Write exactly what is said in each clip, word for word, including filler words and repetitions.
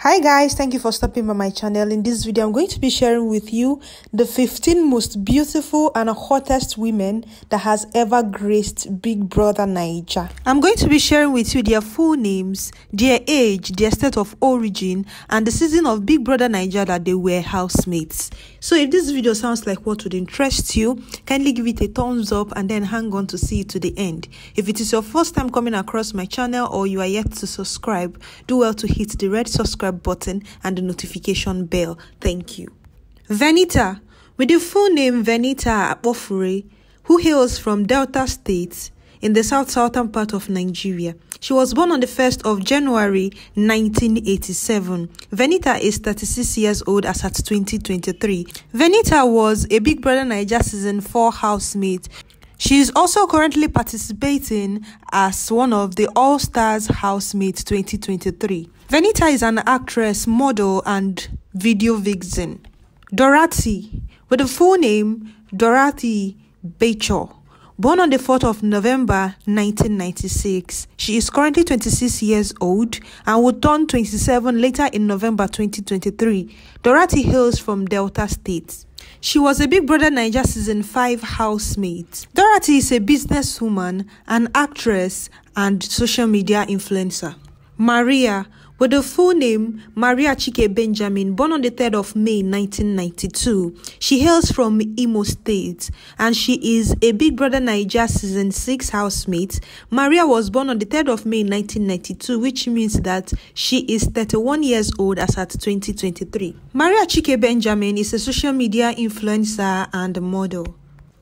Hi guys, thank you for stopping by my channel. In this video, I'm going to be sharing with you the fifteen most beautiful and hottest women that has ever graced Big Brother Naija. I'm going to be sharing with you their full names, their age, their state of origin, and the season of Big Brother Naija that they were housemates. So if this video sounds like what would interest you, kindly give it a thumbs up and then hang on to see it to the end. If it is your first time coming across my channel or you are yet to subscribe, do well to hit the red subscribe button and the notification bell. Thank you. Venita, with the full name Venita Apofure, who hails from Delta State in the south-southern part of Nigeria. She was born on the first of January nineteen eighty-seven. Venita is thirty-six years old as at twenty twenty-three. Venita was a Big Brother Naija season four housemate. She is also currently participating as one of the All-Stars Housemates twenty twenty-three. Venita is an actress, model, and video vixen. Dorothy, with the full name Dorothy Bacho, born on the fourth of November nineteen ninety-six. She is currently twenty-six years old and will turn twenty-seven later in November twenty twenty-three. Dorothy hails from Delta State. She was a Big Brother Naija season five housemate. Dorothy is a businesswoman, an actress, and social media influencer. Maria, with the full name Maria Chike Benjamin, born on the third of May nineteen ninety-two. She hails from Imo State and she is a Big Brother Naija season six housemate. Maria was born on the third of May nineteen ninety-two, which means that she is thirty-one years old as at twenty twenty-three. Maria Chike Benjamin is a social media influencer and model.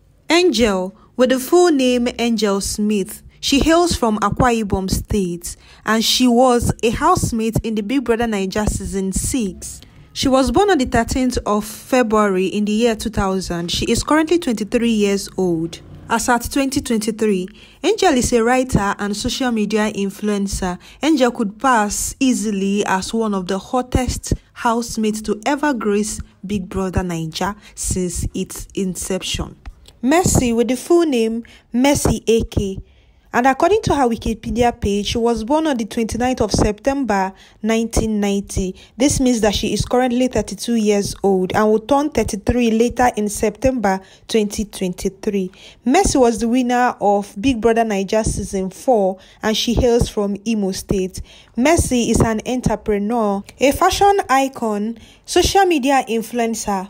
Angel, with the full name Angel Smith. She hails from Akwa Ibom State and she was a housemate in the Big Brother Naija season six. She was born on the thirteenth of February in the year two thousand. She is currently twenty-three years old. As at twenty twenty-three, Angel is a writer and social media influencer. Angel could pass easily as one of the hottest housemates to ever grace Big Brother Naija since its inception. Mercy, with the full name Mercy A K. And according to her Wikipedia page, she was born on the twenty-ninth of September nineteen ninety. This means that she is currently thirty-two years old and will turn thirty-three later in September twenty twenty-three. Mercy was the winner of Big Brother Naija season four and she hails from Imo State. Mercy is an entrepreneur, a fashion icon, social media influencer,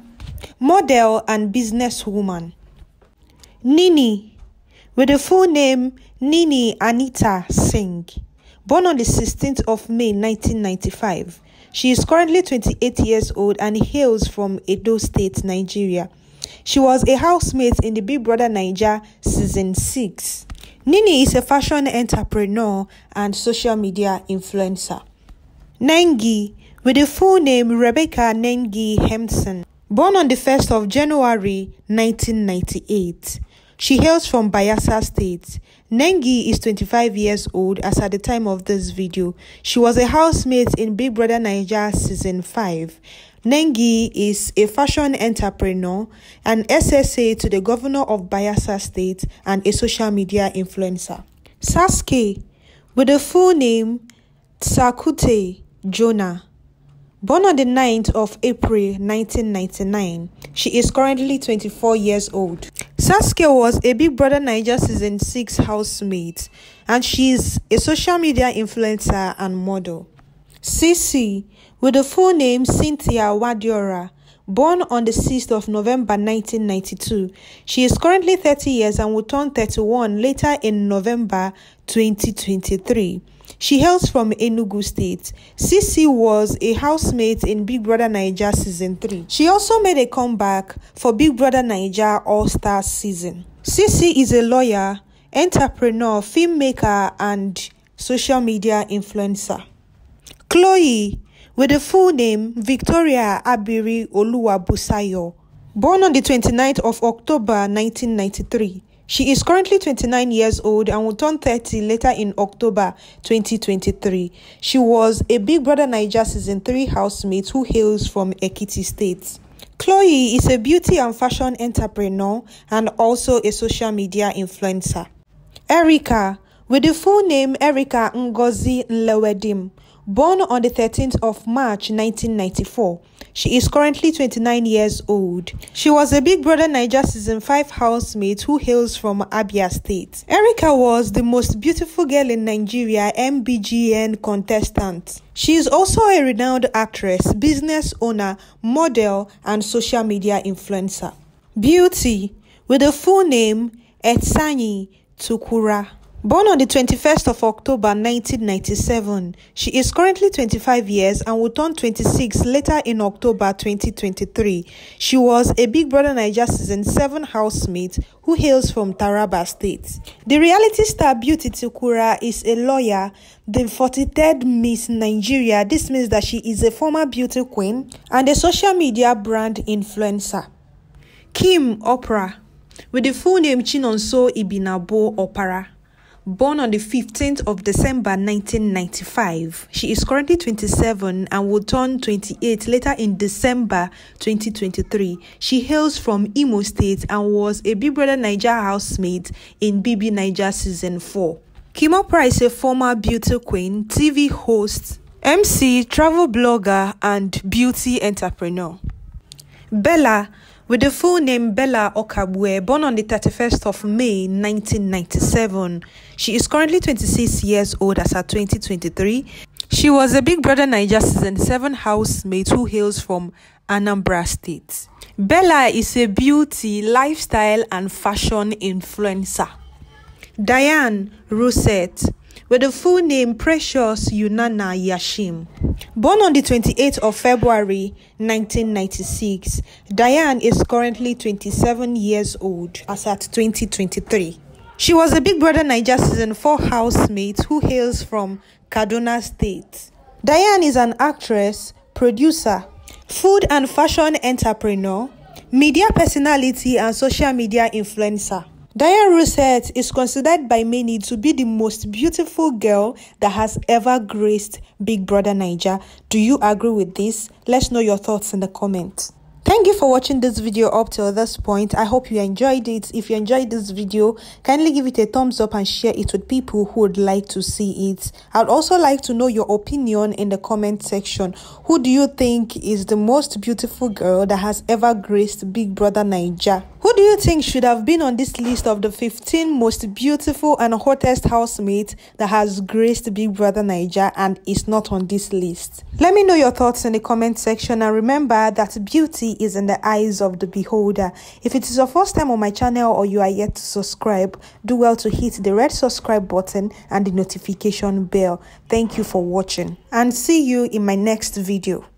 model, and businesswoman. Nini, with the full name Nini Anita Singh, born on the sixteenth of May nineteen ninety-five. She is currently twenty-eight years old and hails from Edo State, Nigeria. She was a housemate in the Big Brother Naija season six. Nini is a fashion entrepreneur and social media influencer. Nengi, with the full name Rebecca Nengi Hempson, born on the first of January nineteen ninety-eight. She hails from Bayelsa State. Nengi is twenty-five years old as at the time of this video. She was a housemate in Big Brother Naija season five. Nengi is a fashion entrepreneur, an S S A to the governor of Bayelsa State, and a social media influencer. Ceec, with the full name Tsakute Jonah, born on the ninth of April nineteen ninety-nine. She is currently twenty-four years old. Ceec was a Big Brother Naija season six housemate and she is a social media influencer and model. Ceec, with the full name Cynthia Wadiora, born on the sixth of November nineteen ninety-two. She is currently thirty years and will turn thirty-one later in November twenty twenty-three. She hails from Enugu State. Ceec was a housemate in Big Brother Naija season three. She also made a comeback for Big Brother Naija All-Stars season. Ceec is a lawyer, entrepreneur, filmmaker, and social media influencer. Chloe, with the full name Victoria Abiri Oluwabusayo, born on the twenty-ninth of October nineteen ninety-three. She is currently twenty-nine years old and will turn thirty later in October twenty twenty-three. She was a Big Brother Naija season three housemate who hails from Ekiti State. Chloe is a beauty and fashion entrepreneur and also a social media influencer. Erica, with the full name Erica Ngozi Nlewedim, born on the thirteenth of March nineteen ninety-four. She is currently twenty-nine years old. She was a Big Brother Naija season five housemate who hails from Abia State. Erica was the most beautiful girl in Nigeria M B G N contestant. She is also a renowned actress, business owner, model, and social media influencer. Beauty, with the full name Etsanyi Tukura. Born on the twenty-first of October nineteen ninety-seven, she is currently twenty-five years and will turn twenty-six later in October twenty twenty-three. She was a Big Brother Naija season seven housemate who hails from Taraba State. The reality star Beauty Tukura is a lawyer, the forty-third Miss Nigeria. This means that she is a former beauty queen and a social media brand influencer. Kim Oprah, with the full name Chinonso Ibinabo Opara. Born on the fifteenth of December nineteen ninety-five, she is currently twenty-seven and will turn twenty-eight later in December twenty twenty-three. She hails from Imo State and was a Big Brother Naija housemate in BBnaija season four. Kim Oprah is a former beauty queen, T V host, M C, travel blogger, and beauty entrepreneur. Bella, with the full name Bella Okabwe, born on the thirty-first of May nineteen ninety-seven. She is currently twenty-six years old as at twenty twenty-three. She was a Big Brother Naija season seven housemate who hails from Anambra State. Bella is a beauty, lifestyle, and fashion influencer. Diane Rosette, with the full name Precious Yunana Yashim. Born on the twenty-eighth of February nineteen ninety-six, Diane is currently twenty-seven years old as at twenty twenty-three. She was a Big Brother Naija season four housemate who hails from Kaduna State. Diane is an actress, producer, food and fashion entrepreneur, media personality, and social media influencer. Diane Rosette is considered by many to be the most beautiful girl that has ever graced Big Brother Naija. Do you agree with this? Let's know your thoughts in the comments. Thank you for watching this video up till this point. I hope you enjoyed it. If you enjoyed this video, kindly give it a thumbs up and share it with people who would like to see it. I'd also like to know your opinion in the comment section. Who do you think is the most beautiful girl that has ever graced Big Brother Naija? Who do you think should have been on this list of the fifteen most beautiful and hottest housemates that has graced Big Brother Naija and is not on this list? Let me know your thoughts in the comment section, and remember that beauty is in the eyes of the beholder. If it is your first time on my channel or you are yet to subscribe, do well to hit the red subscribe button and the notification bell. Thank you for watching and see you in my next video.